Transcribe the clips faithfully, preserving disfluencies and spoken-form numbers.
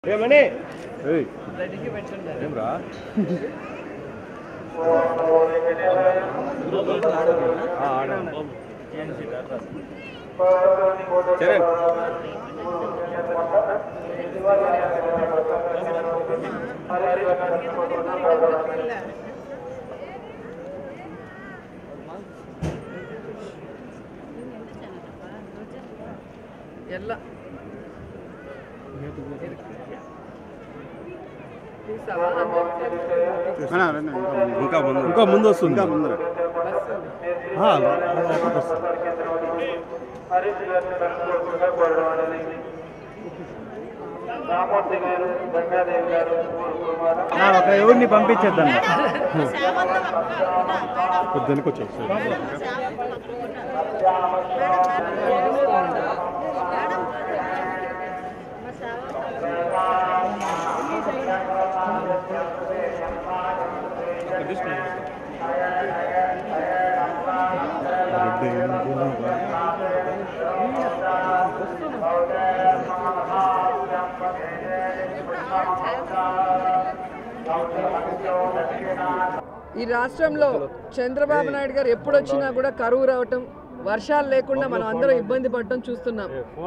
ఏమని ఏం రా చరణ్ ಎಲ್ಲ ఇంకా ముందు ఇంకా ముందు వస్తుంది ఇంకా ముందర ఒక ఎవరిని పంపించేద్దాం పొద్దునకి వచ్చేసి ఈ రాష్ట్రంలో చంద్రబాబు నాయుడు గారు ఎప్పుడు వచ్చినా కూడా కరువు రావటం, వర్షాలు లేకుండా మనం అందరం ఇబ్బంది పడటం చూస్తున్నాం.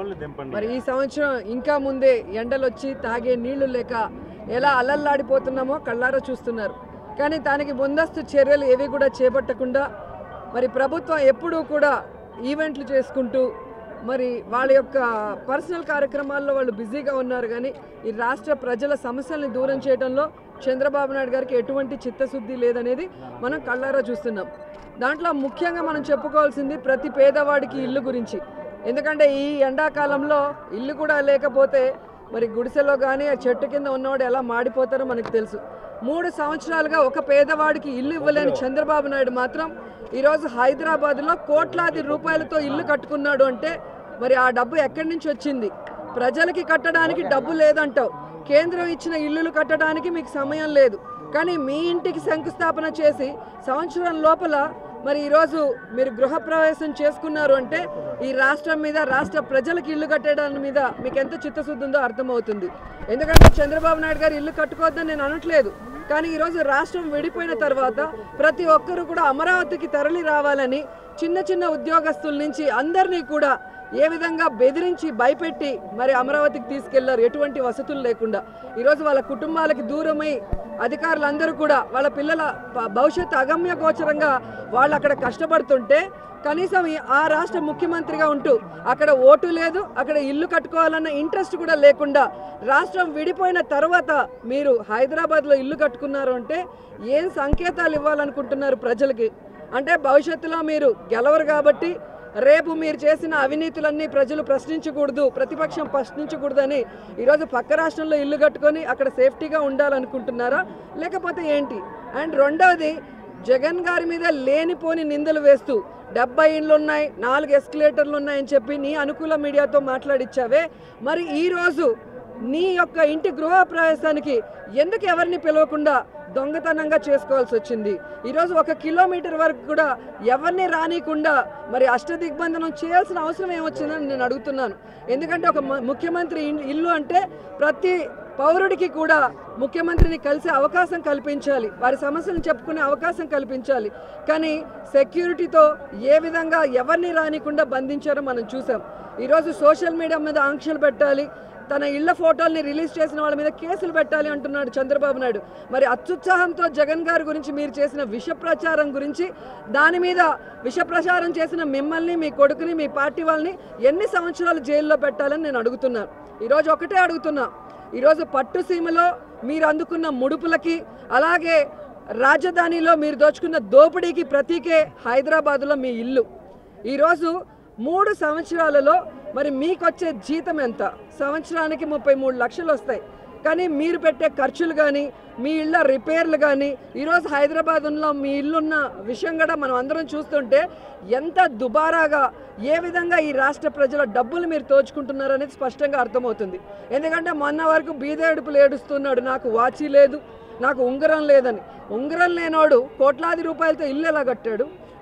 మరి ఈ సంవత్సరం ఇంకా ముందే ఎండలు వచ్చి తాగే నీళ్లు లేక ఎలా అల్లల్లాడిపోతున్నామో కళ్ళారా చూస్తున్నారు. కానీ దానికి ముందస్తు చర్యలు ఏవి కూడా చేపట్టకుండా మరి ప్రభుత్వం ఎప్పుడూ కూడా ఈవెంట్లు చేసుకుంటూ మరి వాళ్ళ యొక్క పర్సనల్ కార్యక్రమాల్లో వాళ్ళు బిజీగా ఉన్నారు. కానీ ఈ రాష్ట్ర ప్రజల సమస్యల్ని దూరం చేయడంలో చంద్రబాబు నాయుడు గారికి ఎటువంటి చిత్తశుద్ధి లేదనేది మనం కళ్ళారా చూస్తున్నాం. దాంట్లో ముఖ్యంగా మనం చెప్పుకోవాల్సింది ప్రతి పేదవాడికి ఇల్లు గురించి. ఎందుకంటే ఈ ఎండాకాలంలో ఇల్లు కూడా లేకపోతే మరి గుడిసెలో కానీ ఆ చెట్టు కింద ఉన్నవాడు ఎలా మాడిపోతారో మనకు తెలుసు. మూడు సంవత్సరాలుగా ఒక పేదవాడికి ఇల్లు ఇవ్వలేని చంద్రబాబు నాయుడు మాత్రం ఈరోజు హైదరాబాద్లో కోట్లాది రూపాయలతో ఇల్లు కట్టుకున్నాడు అంటే మరి ఆ డబ్బు ఎక్కడి నుంచి వచ్చింది? ప్రజలకి కట్టడానికి డబ్బు లేదంటావు, కేంద్రం ఇచ్చిన ఇల్లులు కట్టడానికి మీకు సమయం లేదు. కానీ మీ ఇంటికి శంకుస్థాపన చేసి సంవత్సరం లోపల మరి ఈరోజు మీరు గృహప్రవేశం చేసుకున్నారు అంటే ఈ రాష్ట్రం మీద, రాష్ట్ర ప్రజలకు ఇల్లు కట్టడానికి మీద మీకు ఎంత చిత్తశుద్ధి ఉందో అర్థమవుతుంది. ఎందుకంటే చంద్రబాబు నాయుడు గారు ఇల్లు కట్టుకోవద్దని నేను అనట్లేదు. కానీ ఈరోజు రాష్ట్రం విడిపోయిన తర్వాత ప్రతి ఒక్కరూ కూడా అమరావతికి తరలి రావాలని చిన్న చిన్న ఉద్యోగస్తుల నుంచి అందరినీ కూడా ఏ విధంగా బెదిరించి భయపెట్టి మరి అమరావతికి తీసుకెళ్లారు, ఎటువంటి వసతులు లేకుండా. ఈరోజు వాళ్ళ కుటుంబాలకి దూరమై అధికారులందరూ కూడా వాళ్ళ పిల్లల భవిష్యత్తు అగమ్య గోచరంగా వాళ్ళు అక్కడ కష్టపడుతుంటే కనీసం ఆ రాష్ట్ర ముఖ్యమంత్రిగా ఉంటూ అక్కడ ఓటు లేదు, అక్కడ ఇల్లు కట్టుకోవాలన్న ఇంట్రెస్ట్ కూడా లేకుండా రాష్ట్రం విడిపోయిన తర్వాత మీరు హైదరాబాద్లో ఇల్లు కట్టుకున్నారు అంటే ఏం సంకేతాలు ఇవ్వాలనుకుంటున్నారు ప్రజలకి? అంటే భవిష్యత్తులో మీరు గెలవరు కాబట్టి రేపు మీరు చేసిన అవినీతులన్నీ ప్రజలు ప్రశ్నించకూడదు, ప్రతిపక్షం ప్రశ్నించకూడదని ఈరోజు పక్క రాష్ట్రంలో ఇల్లు కట్టుకొని అక్కడ సేఫ్టీగా ఉండాలనుకుంటున్నారా లేకపోతే ఏంటి? అండ్ రెండవది, జగన్ గారి మీద లేనిపోని నిందలు వేస్తూ డెబ్బై ఇండ్లు ఉన్నాయి, నాలుగు ఎస్కలేటర్లు ఉన్నాయని చెప్పి నీ అనుకూల మీడియాతో మాట్లాడిచ్చావే, మరి ఈరోజు నీ యొక్క ఇంటి గృహప్రవేశానికి ఎందుకు ఎవరిని పిలవకుండా దొంగతనంగా చేసుకోవాల్సి వచ్చింది? ఈరోజు ఒక కిలోమీటర్ వరకు కూడా ఎవరిని రానికుండా మరి అష్టదిగ్బంధనం చేయాల్సిన అవసరం ఏమొచ్చిందని నేను అడుగుతున్నాను. ఎందుకంటే ఒక ముఖ్యమంత్రి ఇల్లు అంటే ప్రతి పౌరుడికి కూడా ముఖ్యమంత్రిని కలిసే అవకాశం కల్పించాలి, వారి సమస్యలను చెప్పుకునే అవకాశం కల్పించాలి. కానీ సెక్యూరిటీతో ఏ విధంగా ఎవరిని రానికుండా బంధించారో మనం చూసాం. ఈరోజు సోషల్ మీడియా మీద ఆంక్షలు పెట్టాలి, తన ఇళ్ల ఫోటోల్ని రిలీజ్ చేసిన వాళ్ళ మీద కేసులు పెట్టాలి అంటున్నాడు చంద్రబాబు నాయుడు. మరి అత్యుత్సాహంతో జగన్ గారి గురించి మీరు చేసిన విష ప్రచారం గురించి, దాని మీద విష ప్రచారం చేసిన మిమ్మల్ని, మీ కొడుకుని, మీ పార్టీ వాళ్ళని ఎన్ని సంవత్సరాలు జైల్లో పెట్టాలని నేను అడుగుతున్నాను. ఈరోజు ఒకటే అడుగుతున్నా, ఈరోజు పట్టుసీమలో మీరు అందుకున్న ముడుపులకి, అలాగే రాజధానిలో మీరు దోచుకున్న దోపిడీకి ప్రతీకే హైదరాబాదులో మీ ఇల్లు. ఈరోజు మూడు సంవత్సరాలలో మరి మీకు వచ్చే జీతం ఎంత? సంవత్సరానికి ముప్పై మూడు లక్షలు వస్తాయి. కానీ మీరు పెట్టే ఖర్చులు కానీ, మీ ఇళ్ళ రిపేర్లు కానీ, ఈరోజు హైదరాబాద్లో మీ ఇల్లున్న విషయం కూడా మనం అందరం చూస్తుంటే ఎంత దుబారాగా, ఏ విధంగా ఈ రాష్ట్ర ప్రజల డబ్బులు మీరు తోచుకుంటున్నారు అనేది స్పష్టంగా అర్థమవుతుంది. ఎందుకంటే మొన్న వరకు బీదేడుపులు ఏడుస్తున్నాడు, నాకు వాచి లేదు, నాకు ఉంగరం లేదని. ఉంగరం లేనోడు కోట్లాది రూపాయలతో ఇల్లు ఎలా కట్టాడు?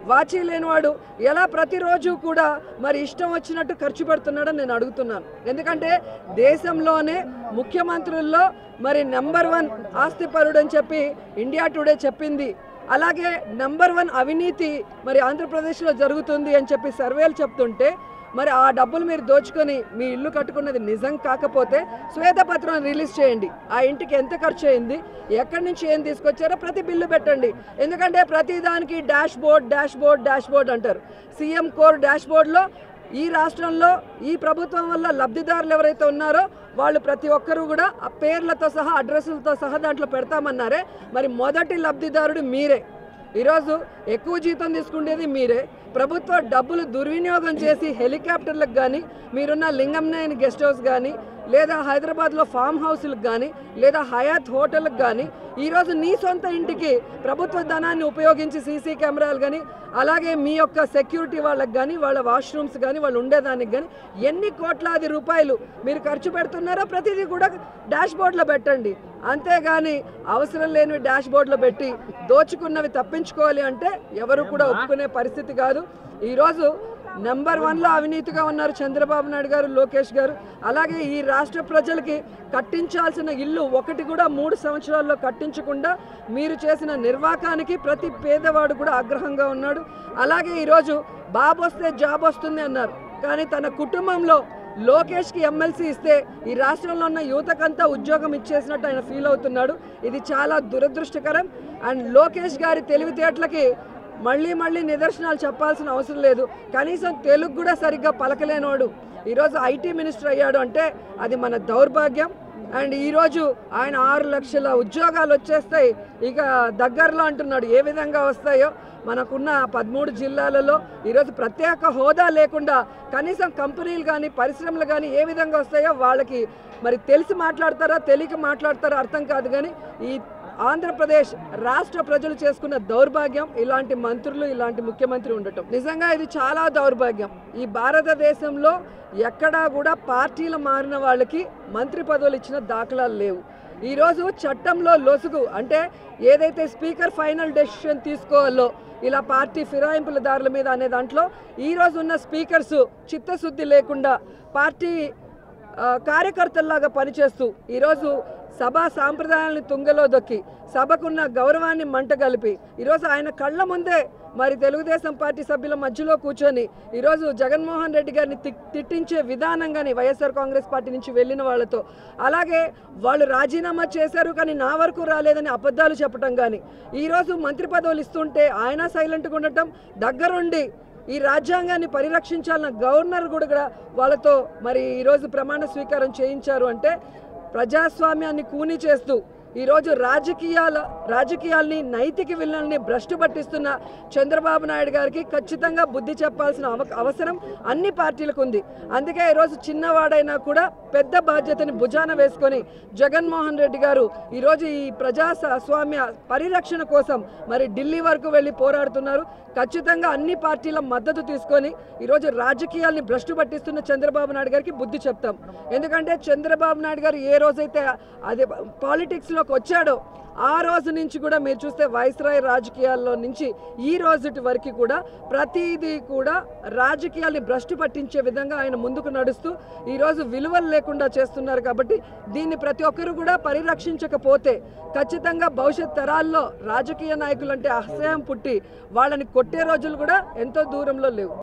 వాచి లేనివాడు ఎలా ప్రతిరోజు కూడా మరి ఇష్టం వచ్చినట్టు ఖర్చు పెడుతున్నాడని నేను అడుగుతున్నాను. ఎందుకంటే దేశంలోనే ముఖ్యమంత్రుల్లో మరి నెంబర్ వన్ ఆస్తిపరుడు అని చెప్పి ఇండియా టుడే చెప్పింది. అలాగే నెంబర్ వన్ అవినీతి మరి ఆంధ్రప్రదేశ్లో జరుగుతుంది అని చెప్పి సర్వేలు చెప్తుంటే మరి ఆ డబ్బులు మీరు దోచుకొని మీ ఇల్లు కట్టుకున్నది నిజం కాకపోతే శ్వేతపత్రం రిలీజ్ చేయండి. ఆ ఇంటికి ఎంత ఖర్చు అయింది, ఎక్కడి నుంచి ఏం తీసుకొచ్చారో ప్రతి బిల్లు పెట్టండి. ఎందుకంటే ప్రతి దానికి dashboard dashboard dashboard అంటారు. సీఎం కోర్ డాష్ బోర్డ్లో ఈ రాష్ట్రంలో ఈ ప్రభుత్వం వల్ల లబ్ధిదారులు ఎవరైతే ఉన్నారో వాళ్ళు ప్రతి ఒక్కరూ కూడా ఆ పేర్లతో సహా అడ్రస్లతో సహా దాంట్లో పెడతామన్నారే. మరి మొదటి లబ్ధిదారుడు మీరే. ఈరోజు ఎక్కువ జీతం తీసుకునేది మీరే. ప్రభుత్వ డబ్బులు దుర్వినియోగం చేసి హెలికాప్టర్లకు కానీ, మీరున్న లింగంనేని గెస్ట్ హౌస్ కానీ, లేదా హైదరాబాద్లో ఫామ్ హౌస్లకు కానీ, లేదా హయాత్ హోటల్కి కానీ, ఈరోజు నీ సొంత ఇంటికి ప్రభుత్వ ధనాన్ని ఉపయోగించి సీసీ కెమెరాలు కానీ, అలాగే మీ యొక్క సెక్యూరిటీ వాళ్ళకి కానీ, వాళ్ళ వాష్రూమ్స్ కానీ, వాళ్ళు ఉండేదానికి కానీ ఎన్ని కోట్లాది రూపాయలు మీరు ఖర్చు పెడుతున్నారో ప్రతిదీ కూడా డాష్ బోర్డ్లో పెట్టండి. అంతేగాని అవసరం లేనివి డాష్ బోర్డ్లో పెట్టి దోచుకున్నవి తప్పించుకోవాలి అంటే ఎవరు కూడా ఒప్పుకునే పరిస్థితి కాదు. ఈరోజు నెంబర్ వన్లో అవినీతిగా ఉన్నారు చంద్రబాబు నాయుడు గారు, లోకేష్ గారు. అలాగే ఈ రాష్ట్ర ప్రజలకి కట్టించాల్సిన ఇల్లు ఒకటి కూడా మూడు సంవత్సరాల్లో కట్టించకుండా మీరు చేసిన నిర్వాకానికి ప్రతి పేదవాడు కూడా ఆగ్రహంగా ఉన్నాడు. అలాగే ఈరోజు బాబు వస్తే జాబ్ వస్తుంది అన్నారు, కానీ తన కుటుంబంలో లోకేష్కి ఎమ్మెల్సీ ఇస్తే ఈ రాష్ట్రంలో ఉన్న యువతకంతా ఉద్యోగం ఇచ్చేసినట్టు ఆయన ఫీల్ అవుతున్నాడు. ఇది చాలా దురదృష్టకరం. అండ్ లోకేష్ గారి తెలివితేటలకి మళ్ళీ మళ్ళీ నిదర్శనాలు చెప్పాల్సిన అవసరం లేదు. కనీసం తెలుగు కూడా సరిగ్గా పలకలేనోడు ఈరోజు ఐటీ మినిస్టర్ అయ్యాడు అంటే అది మన దౌర్భాగ్యం. అండ్ ఈరోజు ఆయన ఆరు లక్షల ఉద్యోగాలు వచ్చేస్తాయి ఇక దగ్గరలో అంటున్నాడు. ఏ విధంగా వస్తాయో మనకున్న పదమూడు జిల్లాలలో ఈరోజు ప్రత్యేక హోదా లేకుండా కనీసం కంపెనీలు కానీ పరిశ్రమలు కానీ ఏ విధంగా వస్తాయో వాళ్ళకి మరి తెలిసి మాట్లాడతారా తెలియక మాట్లాడతారో అర్థం కాదు. కానీ ఈ ఆంధ్రప్రదేశ్ రాష్ట్ర ప్రజలు చేసుకున్న దౌర్భాగ్యం ఇలాంటి మంత్రులు ఇలాంటి ముఖ్యమంత్రి ఉండటం. నిజంగా ఇది చాలా దౌర్భాగ్యం. ఈ భారతదేశంలో ఎక్కడా కూడా పార్టీలు మారిన వాళ్ళకి మంత్రి పదవులు ఇచ్చిన దాఖలాలు లేవు. ఈరోజు చట్టంలో లొసుగు అంటే ఏదైతే స్పీకర్ ఫైనల్ డెసిషన్ తీసుకోవాలో ఇలా పార్టీ ఫిరాయింపుల దారుల మీద అనే దాంట్లో ఈరోజు ఉన్న స్పీకర్సు చిత్తశుద్ధి లేకుండా పార్టీ కార్యకర్తల్లాగా పనిచేస్తూ ఈరోజు సభా సాంప్రదాయాలను తుంగలో దొక్కి సభకున్న గౌరవాన్ని మంట కలిపి ఈరోజు ఆయన కళ్ళ ముందే మరి తెలుగుదేశం పార్టీ సభ్యుల మధ్యలో కూర్చొని ఈరోజు జగన్మోహన్ రెడ్డి గారిని తిట్టించే విధానం కానీ వైఎస్ఆర్ కాంగ్రెస్ పార్టీ నుంచి వెళ్ళిన వాళ్ళతో, అలాగే వాళ్ళు రాజీనామా చేశారు కానీ నా వరకు రాలేదని అబద్ధాలు చెప్పడం కానీ, ఈరోజు మంత్రి పదవులు ఇస్తుంటే ఆయన సైలెంట్గా ఉండటం, దగ్గరుండి ఈ రాజ్యాంగాన్ని పరిరక్షించాలన్న గవర్నర్ కూడా వాళ్ళతో మరి ఈరోజు ప్రమాణ స్వీకారం చేయించారు అంటే ప్రజాస్వామ్యాన్ని కూని చేస్తూ ఈరోజు రాజకీయాల రాజకీయాల్ని నైతిక విలువల్ని భ్రష్టు పట్టిస్తున్న చంద్రబాబు నాయుడు గారికి ఖచ్చితంగా బుద్ధి చెప్పాల్సిన అవసరం అన్ని పార్టీలకు ఉంది. అందుకే ఈరోజు చిన్నవాడైనా కూడా పెద్ద బాధ్యతని భుజాన వేసుకొని జగన్మోహన్ రెడ్డి గారు ఈరోజు ఈ ప్రజాస్వామ్య పరిరక్షణ కోసం మరి ఢిల్లీ వరకు వెళ్ళి పోరాడుతున్నారు. ఖచ్చితంగా అన్ని పార్టీల మద్దతు తీసుకొని ఈరోజు రాజకీయాల్ని భ్రష్టు పట్టిస్తున్న చంద్రబాబు నాయుడు గారికి బుద్ధి చెప్తాం. ఎందుకంటే చంద్రబాబు నాయుడు గారు ఏ రోజైతే అది పాలిటిక్స్లోకి వచ్చాడో ఆ రోజు నుంచి కూడా మీరు చూస్తే వైస్రాయ్ రాజకీయాల్లో నుంచి ఈ రోజుటి వరకు కూడా ప్రతిదీ కూడా రాజకీయాల్ని భ్రష్టు పట్టించే విధంగా ఆయన ముందుకు నడుస్తూ ఈరోజు విలువలు లేకుండా చేస్తున్నారు. కాబట్టి దీన్ని ప్రతి ఒక్కరు కూడా పరిరక్షించకపోతే ఖచ్చితంగా భవిష్యత్ తరాల్లో రాజకీయ నాయకులంటే అసహ్యం పుట్టి వాళ్ళని కొట్టే రోజులు కూడా ఎంతో దూరంలో లేవు.